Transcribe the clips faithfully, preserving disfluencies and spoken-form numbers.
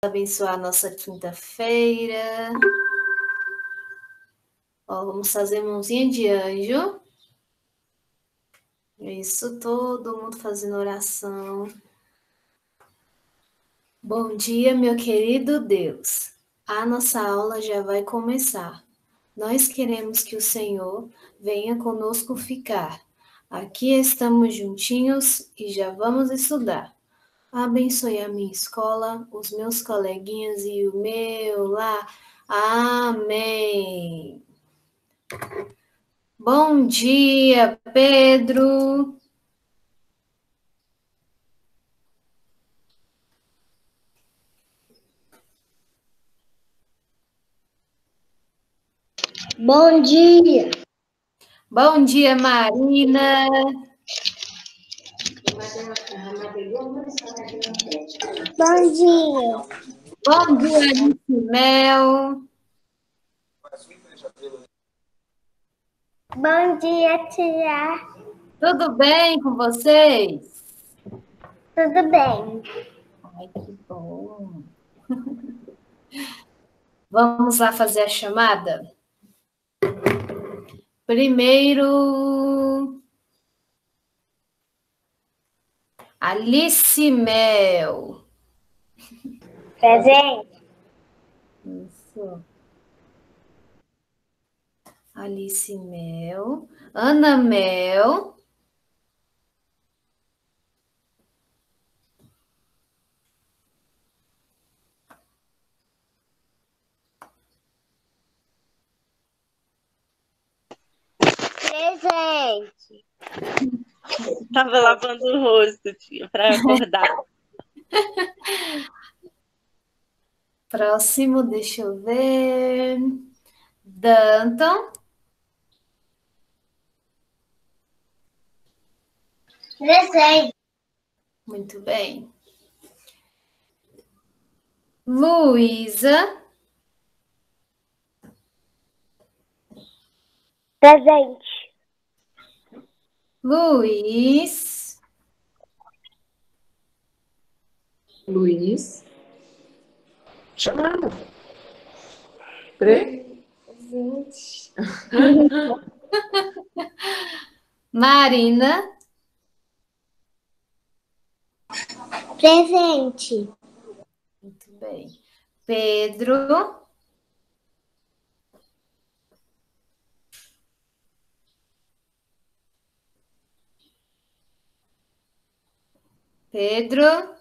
Abençoar a nossa quinta-feira. Ó, vamos fazer mãozinha de anjo. Isso, todo mundo fazendo oração. Bom dia, meu querido Deus. A nossa aula já vai começar. Nós queremos que o Senhor venha conosco ficar. Aqui estamos juntinhos e já vamos estudar. Abençoe a minha escola, os meus coleguinhas e o meu lar. Amém. Bom dia, Pedro. Bom dia. Bom dia, Marina. Bom dia. Bom dia, Alice Mel. Bom dia, tia. Tudo bem com vocês? Tudo bem? Ai, que bom. Vamos lá fazer a chamada? Primeiro, Alice Mel. Presente. Isso. Alice Mel. Ana Mel. Presente. Tava lavando o rosto, tia, para acordar. Próximo, deixa eu ver. Danton. Presente. Muito bem. Luísa. Presente. Luiz. Luiz. Chamada. Presente. Marina. Presente. Muito bem. Pedro. Pedro.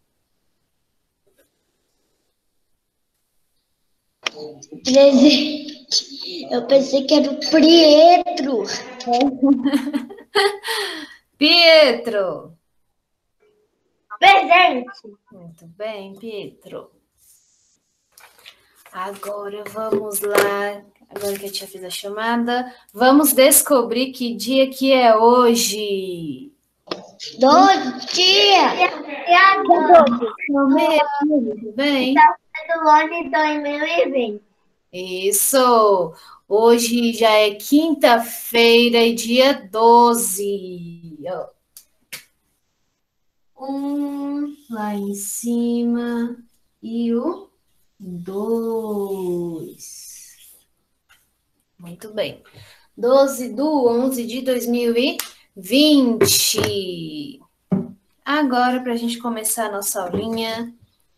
Presente. Eu pensei que era o Pietro. Pietro. Presente. Muito bem, Pietro. Agora vamos lá. Agora que a tia fez a chamada, vamos descobrir que dia que é hoje. Dois dias. E agora? Muito bem. Do ano de dois mil e vinte. Isso. Hoje já é quinta-feira e dia doze. Um lá em cima e o dois. Muito bem. doze do onze de dois mil e vinte. Agora, para a gente começar a nossa aulinha,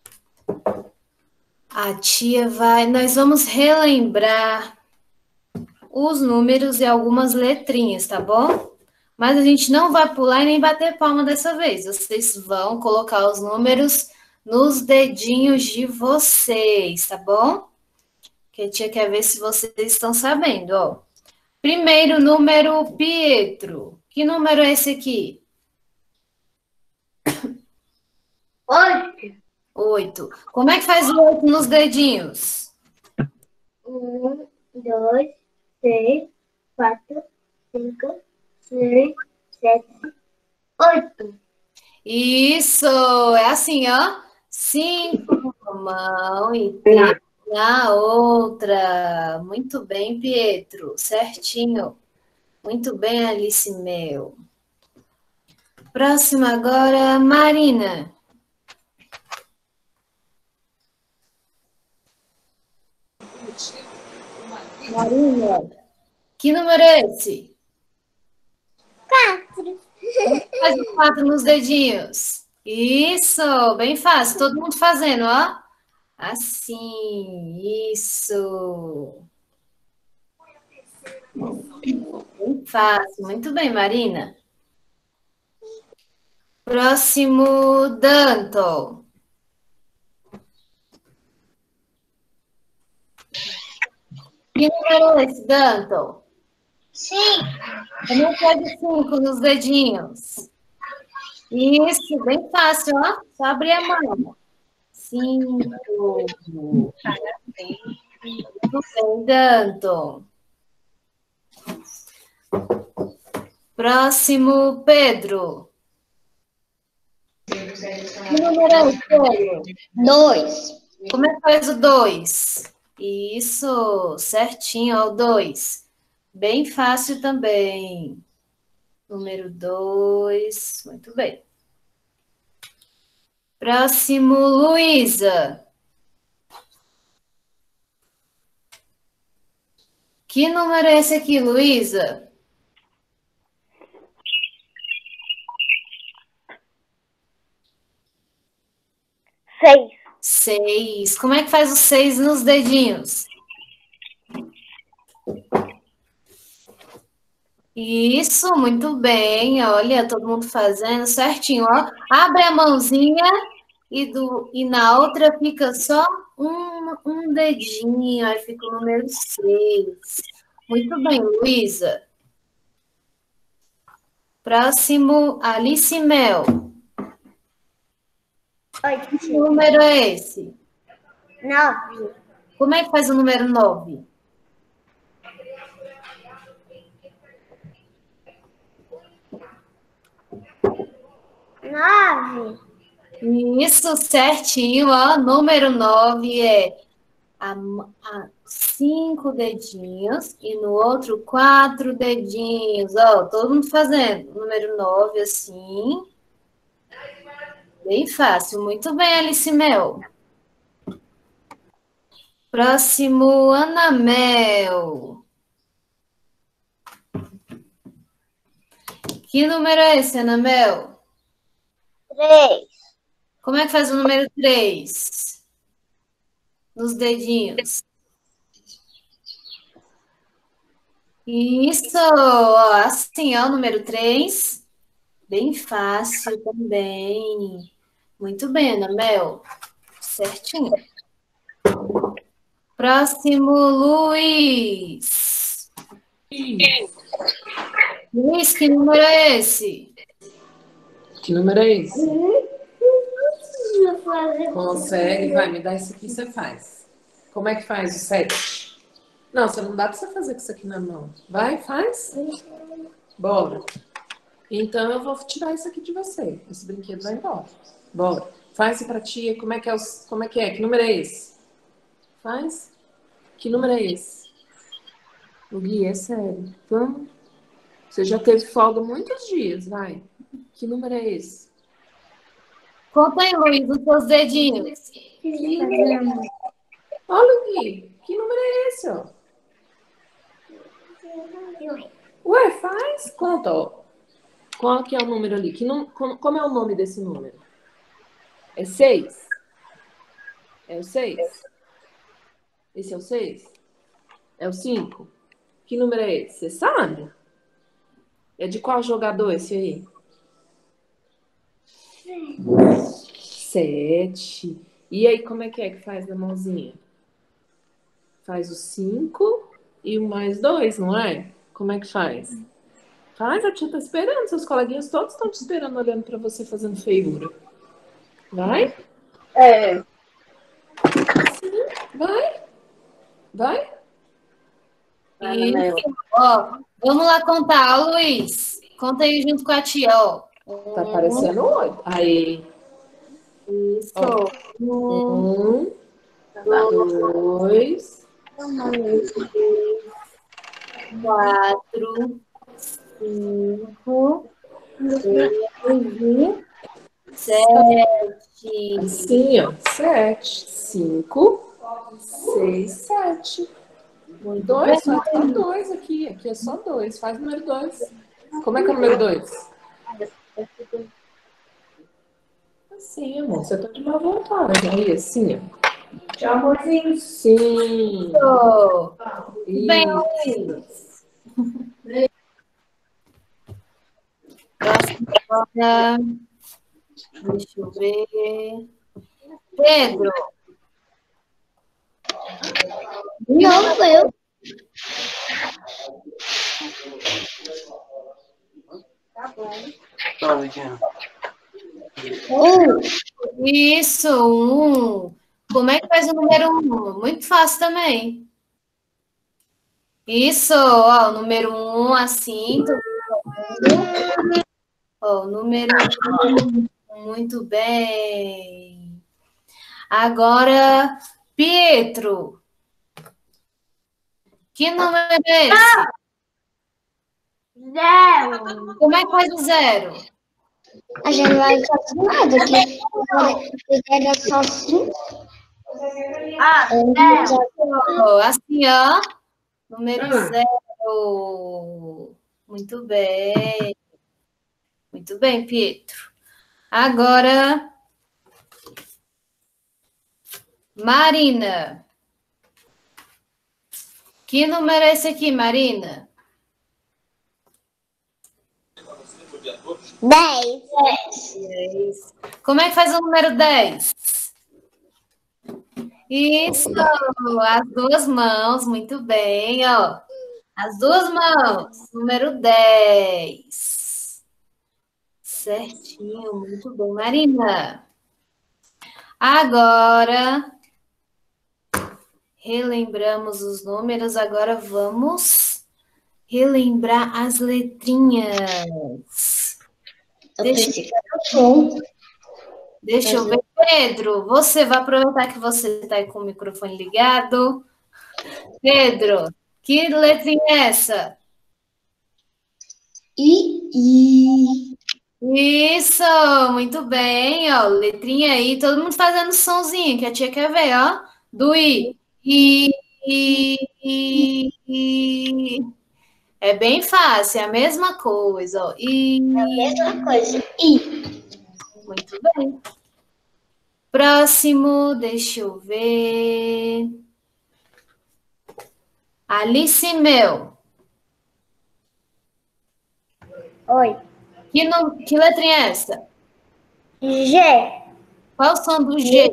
a tia vai... Nós vamos relembrar os números e algumas letrinhas, tá bom? Mas a gente não vai pular e nem bater palma dessa vez. Vocês vão colocar os números nos dedinhos de vocês, tá bom? Que a tia quer ver se vocês estão sabendo, ó. Primeiro número, Pietro. Que número é esse aqui? Oito. Oito. Como é que faz o oito nos dedinhos? Um, dois, três, quatro, cinco, seis, sete, oito. Isso, é assim, ó. Cinco numa mão e três na outra. Muito bem, Pietro. Certinho. Muito bem, Alice Mel. Próxima agora, Marina. Marina, que número é esse? Quatro. Faz o quatro nos dedinhos. Isso, bem fácil. Todo mundo fazendo, ó. Assim, isso. Bem fácil. Muito bem, Marina. Próximo, Danton. Que número é esse, Danton? Sim. Também pega cinco nos dedinhos. Isso, bem fácil, ó. Só abrir a mão. Cinco. Muito bem, Danton. Próximo, Pedro. Que número é esse, Pedro? Dois. Como é que faz o dois? Isso, certinho, ó, o dois. Bem fácil também. Número dois, muito bem. Próximo, Luísa. Que número é esse aqui, Luísa? Seis. Seis. Como é que faz o seis nos dedinhos? Isso, muito bem. Olha, todo mundo fazendo certinho, ó. Abre a mãozinha e, do, e na outra fica só um, um dedinho, aí fica o número seis. Muito bem, Luísa. Próximo, Alice Mel. Que número é esse? Nove. Como é que faz o número nove? Nove. Isso, certinho, ó. Número nove é a, a cinco dedinhos e no outro quatro dedinhos. Ó, todo mundo fazendo. Número nove, assim. Bem fácil. Muito bem, Alice Mel. Próximo, Ana Mel. Que número é esse, Ana Mel? Três. Como é que faz o número três? Nos dedinhos. Isso, ó, assim, ó, o número três. Bem fácil também. Muito bem, Ana Mel. Certinho. Próximo, Luiz. Luiz, que número é esse? Que número é esse? Vou fazer. Consegue? Vai, me dá isso aqui e você faz. Como é que faz o sete? Não, você não dá pra você fazer com isso aqui na mão. Vai, faz. Bora. Então eu vou tirar isso aqui de você. Esse brinquedo vai embora. Bora. Faz pra tia. Como é que é? Os... Como é que é? Que número é esse? Faz. Que número é esse? O Gui, é sério. Vamos. Você já teve folga muitos dias, vai. Que número é esse? Conta aí, Luiz, os seus dedinhos. Olha, Gui. Que número é esse, ó? Ué, faz. Conta, ó. Qual que é o número ali? Que num... Como é o nome desse número? É seis? É o seis? Esse é o seis? É o cinco? Que número é esse? Você sabe? É de qual jogador esse aí? Sete. E aí, como é que é que faz na mãozinha? Faz o cinco e o mais dois, não é? Como é que faz? Faz, a tia tá esperando. Seus coleguinhas todos estão te esperando, olhando para você, fazendo feiura. Vai? É. Sim, vai. Vai. Isso. Ó, vamos lá contar, ó, Luiz. Conta aí junto com a tia, ó. Tá aparecendo oito. Aí. Isso. Ó. Um, Um, dois, quatro, cinco, seis, sete. assim, ó. Sete, cinco, seis, sete. Muito Dois, bem. é só dois. Faz o número dois. Como é que é o número dois? Assim, amor. Você tá de má vontade. Aí, assim, ó. Tchau, amorzinho. Sim. Oh, bem, Isso. próxima agora. Deixa eu ver. Pedro, Não, sou eu. Um. isso, um. Como é que faz o número um? Muito fácil também. Isso, ó, o número um, assim. Todo mundo. Ó, o número um, muito bem. Agora, Pietro. Que número é esse? Zero. Como é que faz o zero? A gente não vai fazer nada aqui. Era só cinco. Ah, zero. Ó, assim, ó. Número zero. Muito bem. Muito bem, Pietro. Agora, Marina. Que número é esse aqui, Marina? Dez. dez. Como é que faz o número dez? Isso, as duas mãos, muito bem, ó. As duas mãos, número dez. Certinho, muito bom, Marina. Agora, relembramos os números, agora vamos relembrar as letrinhas. Deixa, deixa eu ver, Pedro, você vai aproveitar que você está aí com o microfone ligado. Pedro, que letrinha é essa? I, I. Isso, muito bem, ó, letrinha aí, todo mundo fazendo sonzinho, que a tia quer ver, ó, do I. I, I, I, I. É bem fácil, é a mesma coisa, ó. I. Mesma coisa. I. Muito bem. Próximo, deixa eu ver. Alice Mel. Oi. Que, no... que letrinha é essa? G. Qual é o som do G?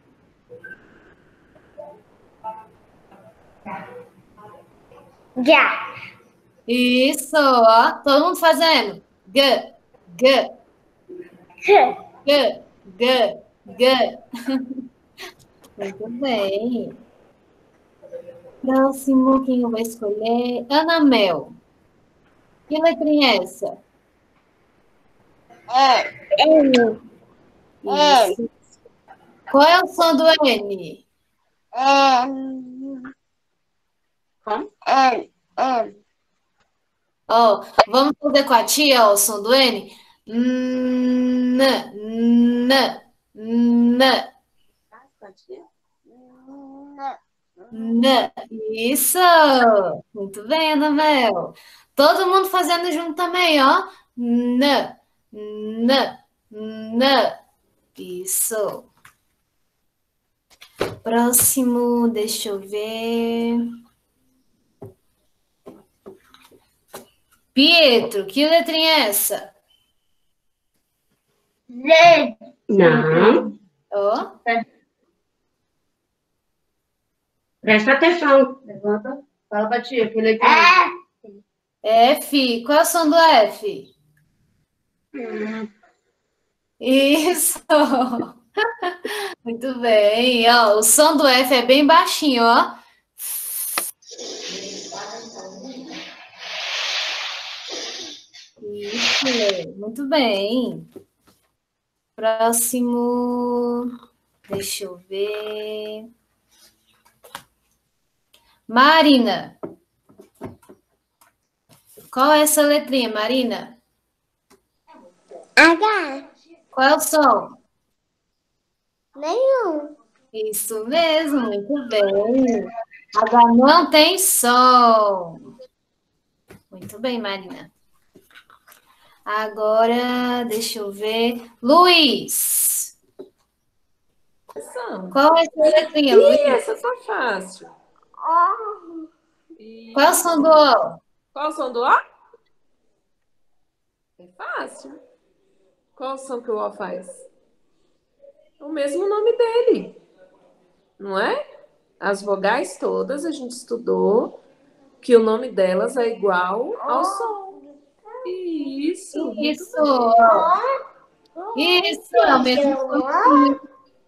Já. Isso, ó. Todo mundo fazendo. G, G, G. G, G, G. Muito bem. Próximo, quem eu vou escolher? Ana Mel. Que letrinha é essa? É. N. Isso. Qual é o som do N? N. Como? N. N. Ó, vamos fazer com a tia, ó, o som do N? N, N, N, N. Isso! Muito bem, Ana Mel. Todo mundo fazendo junto também, ó. N, N, N. Isso. Próximo, deixa eu ver. Pietro, que letrinha é essa? Z. Não. Ó. Presta atenção. Levanta. Fala pra tia, que letra É. F. Qual é o som do F? Isso. Muito bem. Ó, o som do F é bem baixinho, ó. Isso. Muito bem. Próximo. Deixa eu ver. Marina. Qual é essa letrinha, Marina? H. Qual é o som? Nenhum. Isso mesmo, muito bem. H não tem som. Muito bem, Marina. Agora, deixa eu ver. Luiz. Atenção. Qual é a sua letrinha, Ih, Luiz? essa tá fácil. Qual é o som do O? Qual o som do O? É fácil. Qual o som que o O faz? O mesmo nome dele, não é? As vogais todas a gente estudou que o nome delas é igual ao som. Isso, muito Isso. bem. Isso, é o mesmo som.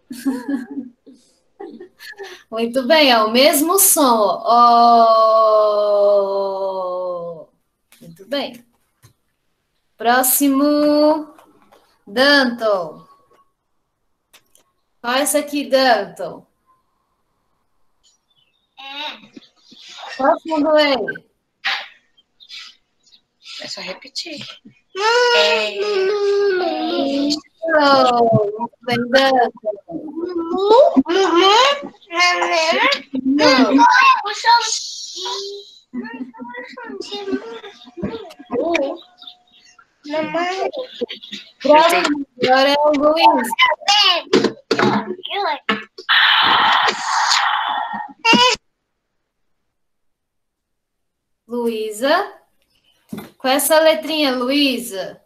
Muito bem, é o mesmo som. Ó. Muito bem. Próximo, Danton. Qual é essa aqui, Danton? Qual é o som do E? É só repetir. Oh, muito bem, Danton. Não. Próximo, agora é o Luiz. Luísa. Qual é essa letrinha, Luísa?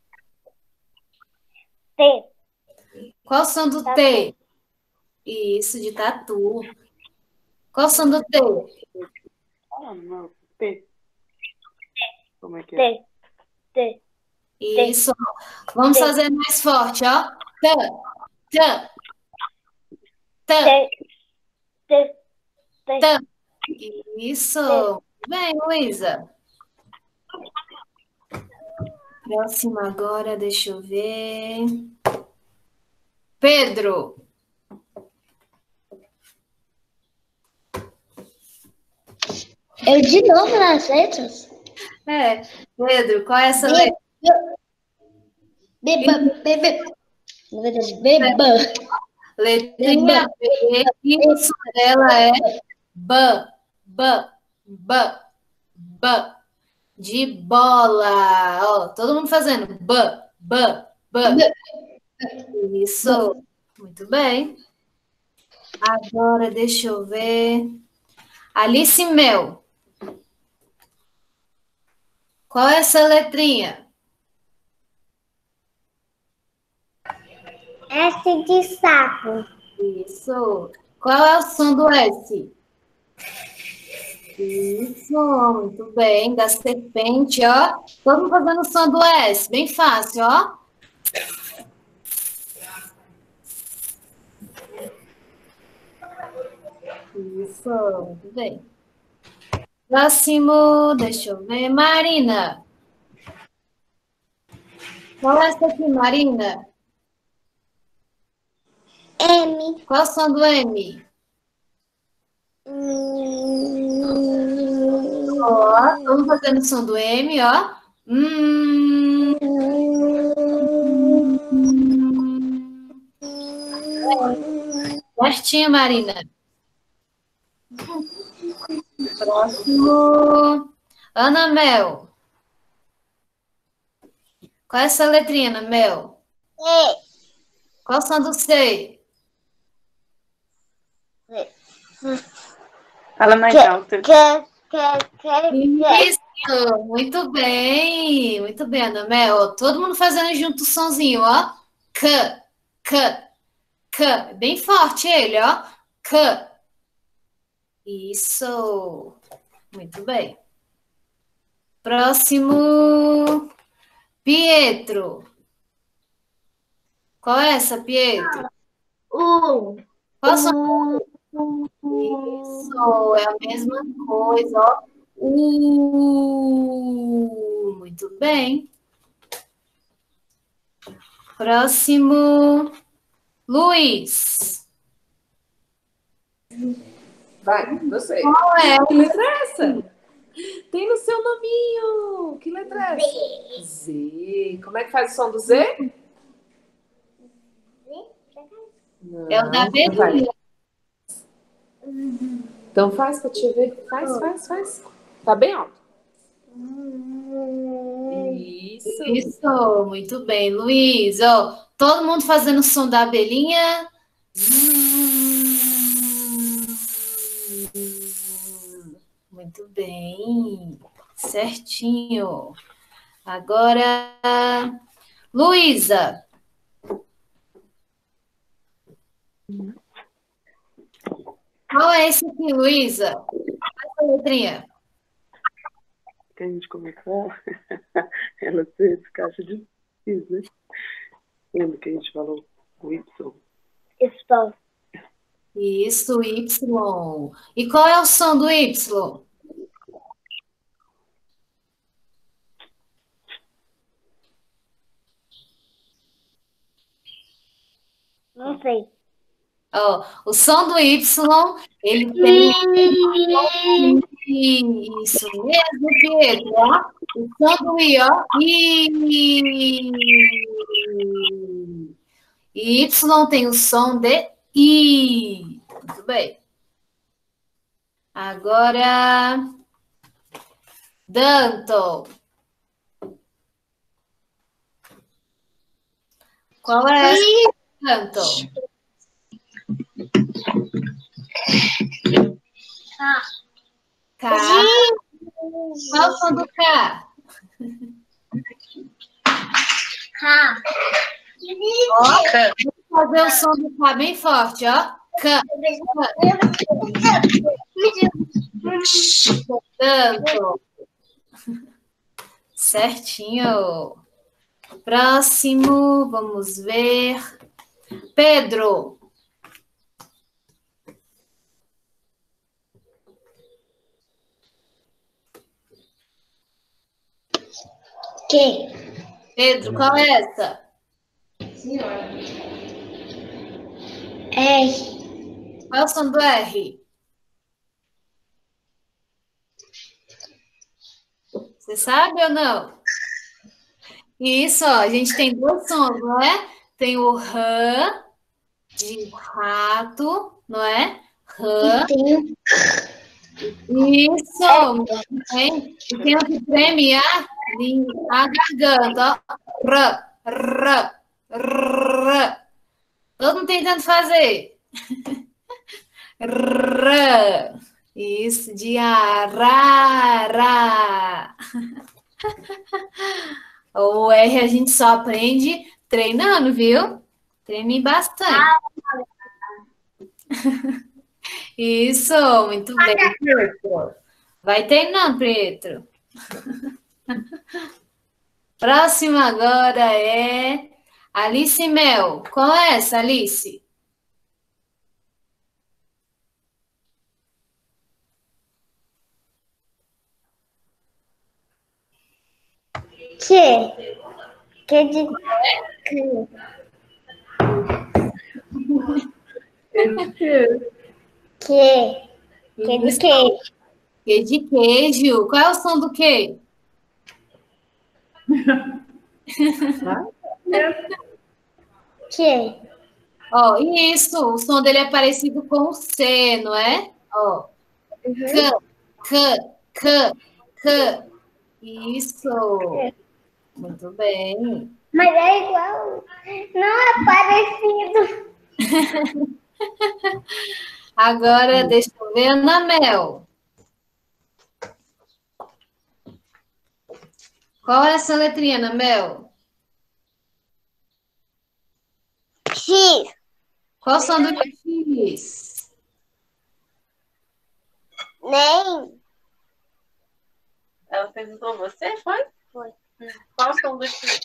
T. Qual o som do T? Isso, de tatu. Qual o som do T? Ah, não. T. Como é que é? T. T. Isso. Vamos fazer mais forte, ó. T, T, T, T. T. T. Isso. Bem, Luísa. Próximo agora, deixa eu ver. Pedro. Eu de novo nas letras? É, Pedro, qual é essa letra? Beba, beba. Na verdade, beba. Letrinha B, e o som dela é B, B, B, B. De bola. Ó, todo mundo fazendo B, B, B. Isso. Muito bem. Agora, deixa eu ver. Alice Mel. Qual é essa letrinha? S de sapo. Isso. Qual é o som do S? Isso, muito bem. Da serpente, ó. Todo mundo fazendo o som do S. Bem fácil, ó. Isso, muito bem. Próximo, deixa eu ver. Marina. Qual é essa aqui, Marina? M. Qual é o som do M? Ó, vamos fazendo o som do M, ó. Hum. Certinho, Marina. Próximo. Ana Mel. Qual é essa letrinha, Ana Mel? E. Qual o som do C? Fala mais alto. Que, que, que, que. Isso, muito bem. Muito bem, Ana Mel. Todo mundo fazendo junto o sonzinho, ó. C, C, C. Bem forte ele, ó. C. Isso. Muito bem. Próximo. Pietro. Qual é essa, Pietro? U. Qual som? Isso, é a mesma coisa, ó. Uh, muito bem. Próximo. Luiz. Vai, você. Qual é? Que letra é essa? Tem no seu nominho. Que letra é essa? Z. Como é que faz o som do Z? Não, É o da vai. B. Então faz pra te ver. Faz, faz, faz. Tá bem alto. Isso. Isso, muito bem, Luiz. Ó, todo mundo fazendo o som da abelhinha. Muito bem, certinho. Agora, Luísa. Qual é esse aqui, Luísa? Qual é a letrinha? Que a gente começou, ela se caixa de X, né? Lembra que a gente falou o Y? Estou. Isso, Y. E qual é o som do Y? Não sei. Ó, o som do Y, ele tem isso mesmo, Pedro, ó. O som do I, ó. I. E Y tem o som de I. Muito bem. Agora, Danton. Qual é essa, Danton? K. Qual é o som do K? K. Ó, vou fazer o som do K bem forte, ó. K. Danton. Certinho. Próximo, vamos ver. Pedro. Que? Pedro, qual é essa? R. Qual é o som do R? Você sabe ou não? Isso, ó, a gente tem dois sons, não é? Tem o rã de rato, não é? Rã. Tem. Isso, muito bem. E tem o que treme a, a garganta, ó. Rã, rã, rã. Todo mundo tentando fazer. Rã. Isso, de arara. O R a gente só aprende treinando, viu? Treine bastante. Isso, muito bem, Pietro. Vai treinando, Pietro. Próximo agora é Alice Mel. Qual é essa, Alice? Que? Que de. Que? Que de queijo. Que de queijo. Qual é o som do quê? Que? Ó, isso, o som dele é parecido com o C, não é? Ó. C, C, C, C. Isso. Muito bem. Mas é igual. Não é parecido. Agora, deixa eu ver, Ana Mel. Qual é essa letrinha, Ana Mel? X. Qual o som do X? Nem. Ela perguntou você, foi? Foi. Qual o som do X?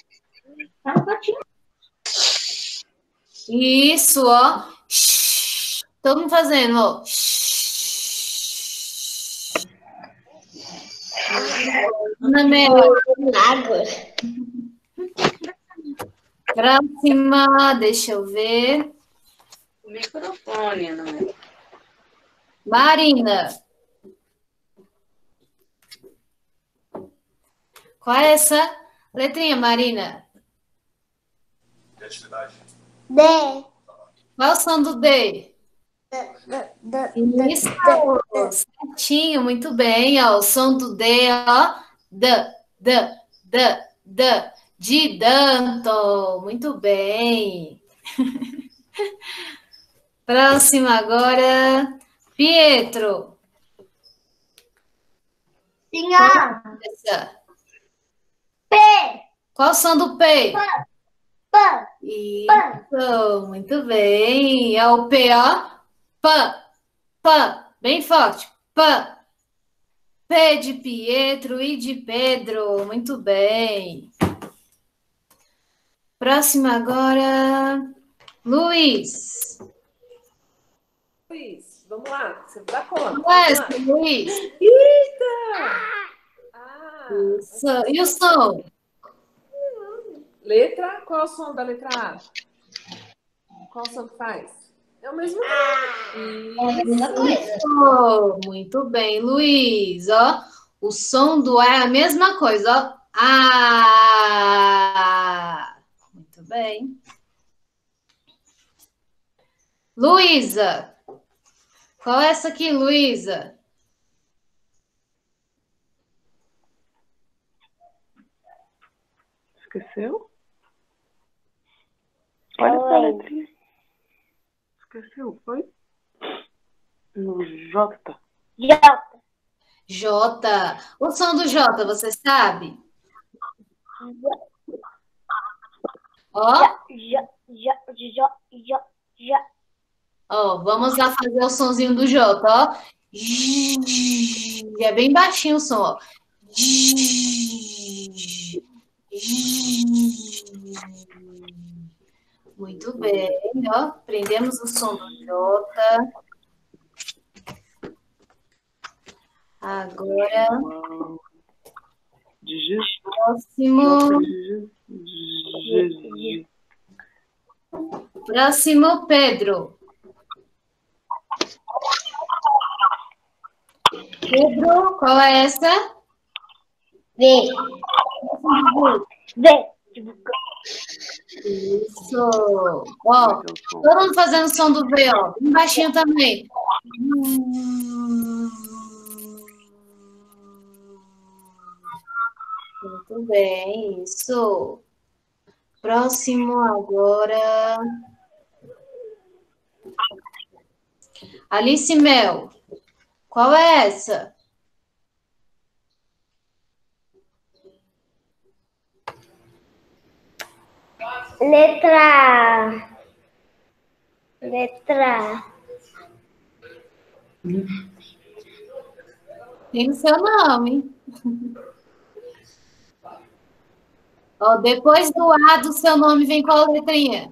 Isso, ó. Todo mundo fazendo, ó. Ana Mel. Água. Próxima, deixa eu ver. O microfone, Ana Maria. Marina. Qual é essa letrinha, Marina? D. Qual é o som do D? Isso, certinho, muito bem, ó, o som do D, ó, D, D, D, D, de Danton, muito bem. Próximo agora, Pietro. Senhora. P. Qual o som do P? P. Isso, muito bem. É o P, ó. P, P, bem forte. P. P de Pietro e de Pedro. Muito bem. Próximo agora, Luiz. Luiz, vamos lá. Você dá conta. Começa, Luiz. Eita! Ah, Isso. E o som? letra, qual é o som da letra A? Qual som que faz? É o mesmo. Isso. Muito bem, Luiz. Ó, o som do A é a mesma coisa, ó. Ah. Muito bem. Luísa. Qual é essa aqui, Luísa? Esqueceu? Olha pra letrinha. Esqueceu, foi? No J. J. J. O som do J, você sabe? Ó. J, J, J, J, J. Ó, vamos lá fazer o sonzinho do J, ó. É bem baixinho o som, ó. Muito bem, ó. Aprendemos o som do J. Agora, próximo. Próximo, Pedro. Pedro, qual é essa? V. V. Isso. Ó, todo mundo fazendo som do V, ó. Bem baixinho também. Muito bem, isso. Próximo agora. Alice Mel. Qual é essa? Letra. Letra. Tem o seu nome. Ó, depois do A do seu nome vem qual letrinha?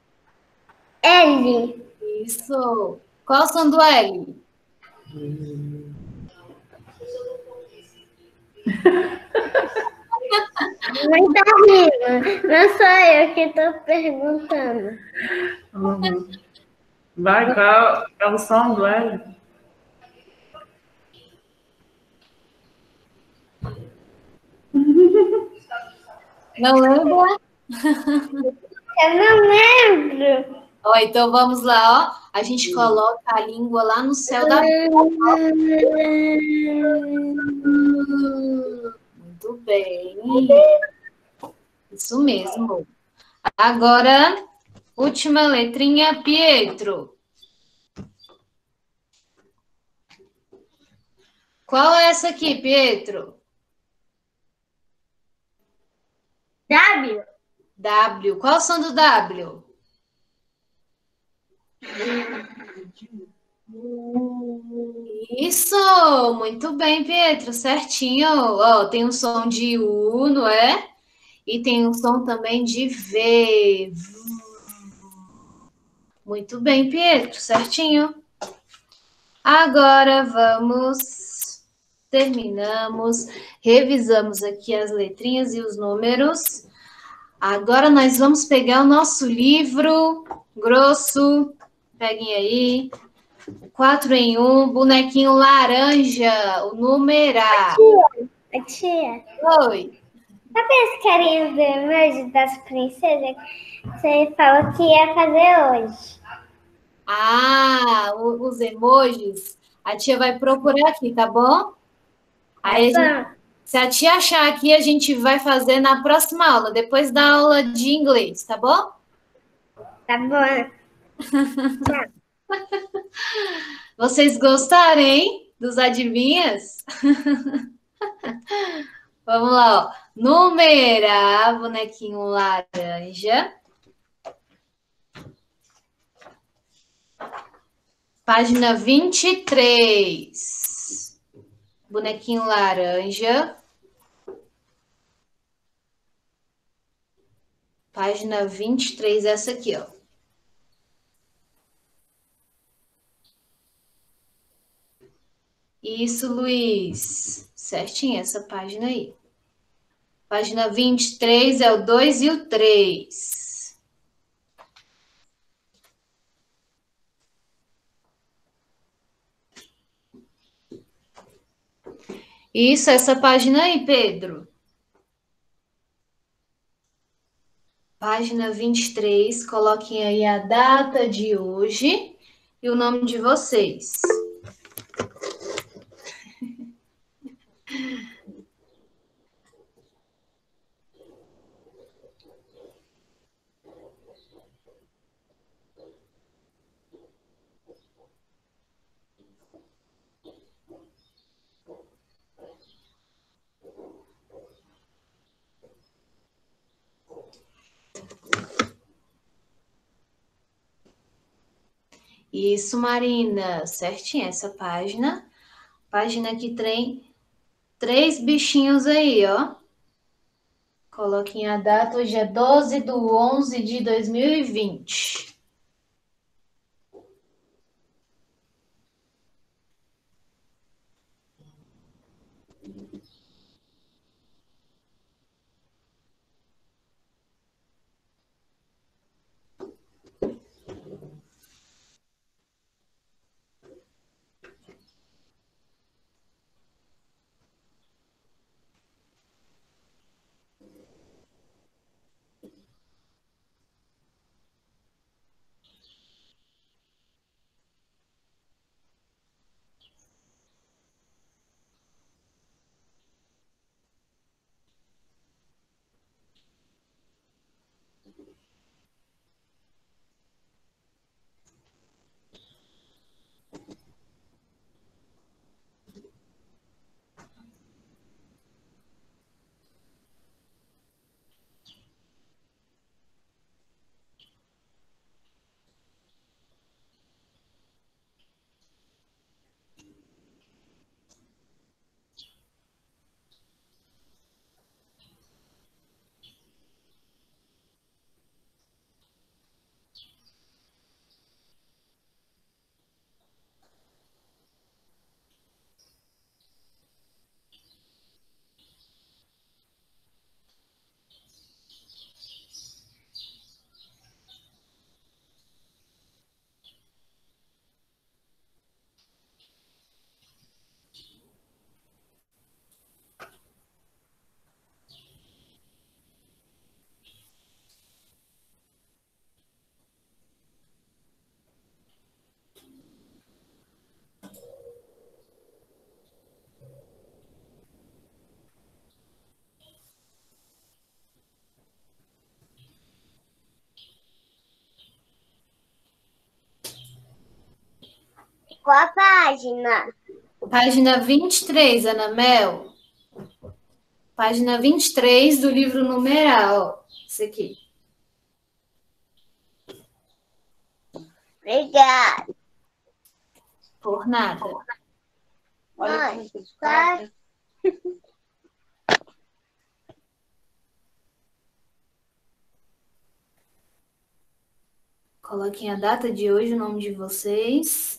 L. Isso. Qual o som do L? Não tá rindo. Não sou eu que tô perguntando. Uhum. Vai, qual é o som do L? Não lembra? Eu não lembro. Ó, então vamos lá, ó. A gente coloca a língua lá no céu da boca. Muito bem. Isso mesmo. Agora, última letrinha, Pietro. Qual é essa aqui, Pietro? W. W. Qual é o som do W? Isso! Muito bem, Pietro. Certinho. Ó, tem um som de U, não é? E tem um som também de V. Muito bem, Pietro. Certinho. Agora vamos... Terminamos. Revisamos aqui as letrinhas e os números. Agora nós vamos pegar o nosso livro grosso. Peguem aí. Quatro em um, bonequinho laranja, o numerar. Tia, tia. Oi. Sabe as carinhas do emoji das princesas que você falou que ia fazer hoje? Ah, o- os emojis. A tia vai procurar aqui, tá bom? Aí, a gente- se a tia achar aqui, a gente vai fazer na próxima aula, depois da aula de inglês, tá bom? Tá bom. Vocês gostaram, hein? Dos adivinhas? Vamos lá, ó. Numerar, bonequinho laranja. Página vinte e três. Bonequinho laranja. Página vinte e três, essa aqui, ó. Isso, Luiz. Certinho essa página aí. Página vinte e três é o dois e o três. Isso, essa página aí, Pedro. Página vinte e três, coloquem aí a data de hoje e o nome de vocês. Isso, Marina, certinho essa página. Página que tem três bichinhos aí, ó. Coloquem a data, hoje é doze de onze de dois mil e vinte. Qual a página? Página vinte e três, Ana Mel. Página vinte e três do livro numeral. Esse aqui. Obrigada. Por nada. Olha Mãe, que tá? Coloquem a data de hoje, o nome de vocês.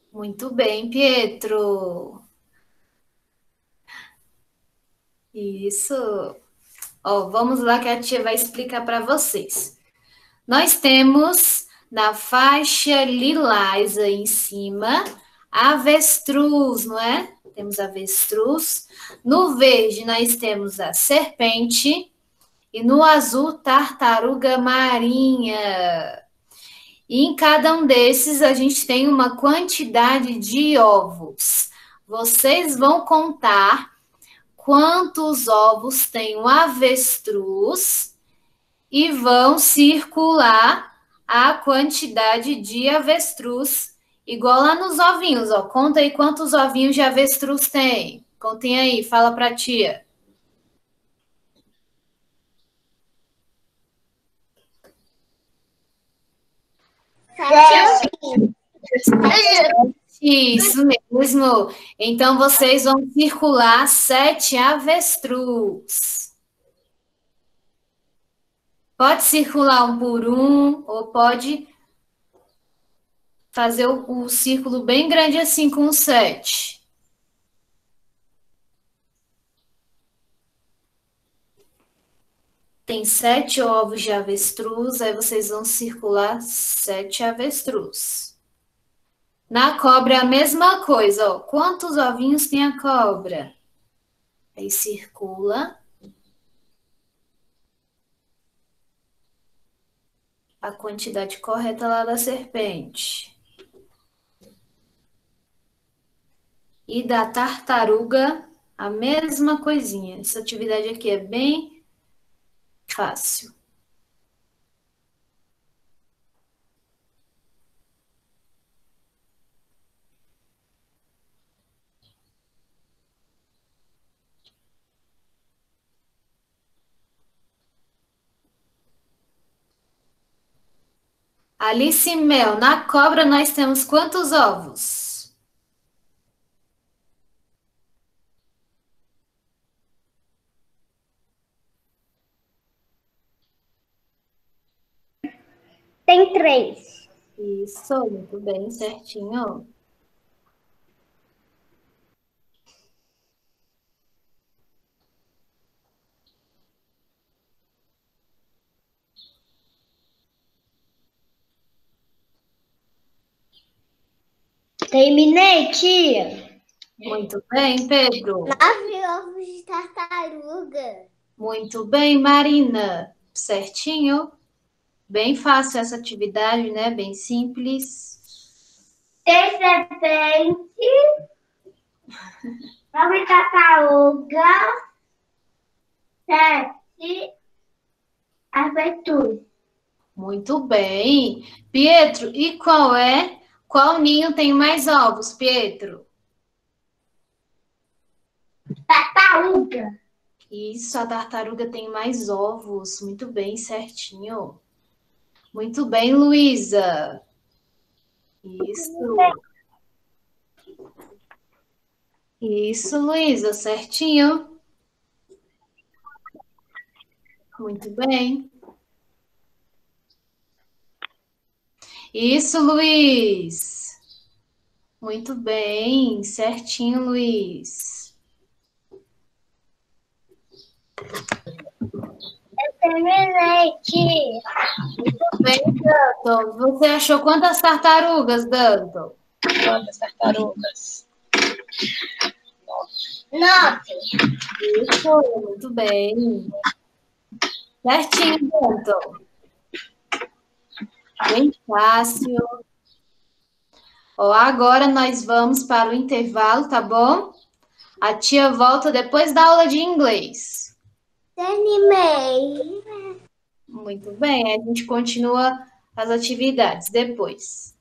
Muito bem, Pietro. Isso. Ó, vamos lá que a tia vai explicar para vocês. Nós temos na faixa lilás aí em cima, avestruz, não é? Temos avestruz. No verde nós temos a serpente e no azul tartaruga marinha. E em cada um desses a gente tem uma quantidade de ovos. Vocês vão contar quantos ovos tem o avestruz e vão circular a quantidade de avestruz, igual lá nos ovinhos, ó. Conta aí quantos ovinhos de avestruz tem. Contem aí, fala pra tia. Isso mesmo. Então, vocês vão circular sete avestruz. Pode circular um por um, ou pode fazer o, o círculo bem grande assim, com sete. Tem sete ovos de avestruz, aí vocês vão circular sete avestruz. Na cobra é a mesma coisa, ó. Quantos ovinhos tem a cobra? Aí circula. A quantidade correta lá da serpente. E da tartaruga, a mesma coisinha. Essa atividade aqui é bem fácil. Alice Mel, na cobra nós temos quantos ovos? Tem três. Isso, muito bem, certinho. Terminei, tia. Muito bem, Pedro. Nove ovos de tartaruga. Muito bem, Marina. Certinho. Bem fácil essa atividade, né? Bem simples. Tem serpente. Nove tartaruga. Sete avestruz. Muito bem. Pietro, e qual é? Qual ninho tem mais ovos, Pietro? Tartaruga. Isso, a tartaruga tem mais ovos. Muito bem, certinho. Muito bem, Luísa. Isso. Isso, Luísa, certinho. Muito bem. Isso, Luiz. Muito bem, certinho, Luiz. Eu terminei, tia. Muito bem, Danton. Você achou quantas tartarugas, Danton? Quantas tartarugas? Nove. Isso, muito bem. Certinho, Danton. Bem fácil. Ó, agora nós vamos para o intervalo, tá bom? A tia volta depois da aula de inglês. Terminei. Muito bem, a gente continua as atividades depois.